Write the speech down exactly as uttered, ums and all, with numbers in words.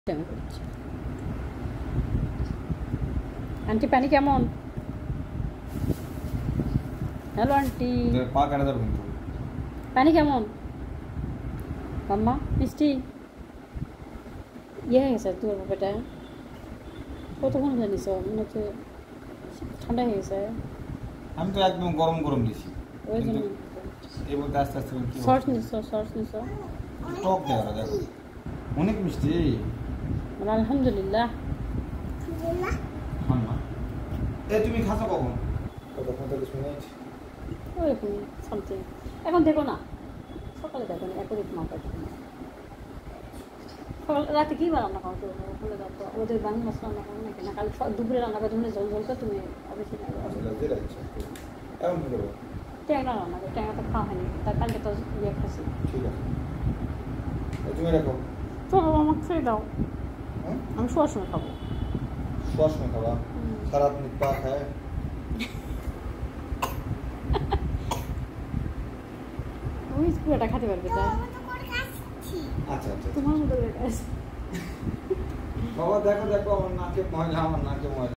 aunty पानी केमन hello aunty पा काटा যাবে কিন্তু पानी केमन माम्मा मिষ্টি ইয়ে হয়ে গেছে তোর পেটে কতক্ষণ জানিস মনে হচ্ছে ঠান্ডা হয়ে গেছে আমি তো একদম গরম গরম দিছি ওই জন্য এই বলতে আস্তে আস্তে কি সস নিছো সস নিছো টক দেওয়া দেখো অনেক মিষ্টি আলহামদুলিল্লাহ আলহামদুলিল্লাহ হাম্মা এ তুমি খাসো কখন কত পঁয়তাল্লিশ মিনিট ওইরকম সামথিং এখন দেখো না সকালে দেখো না একই রকম মাপা সকাল রাতে কী রান্না করো বলে দাও তো ওদের বাংলা মশলা রান্না করো নাকি না কাল দুপুরে রান্না করে তুমি জল জল করে তুমি অবশ্যই এমন করবো ট্যাংরা রান্না করো ট্যাংরা তো খাওয়া হয়নি তার কালকে তো ইয়ে খাচ্ছি ঠিক আছে তুমি রাখো চলো আমাকে ছেড়ে দাও আমি শোয়ার সময় খাবো শোয়ার সময় খাবা খারাপ নিপা খায় ওই পুরোটা খেতে পারবে তাই আচ্ছা আচ্ছা তোমার মতো করে বাবা দেখো দেখো আমার নাকে ময়লা আমার নাকে ময়লা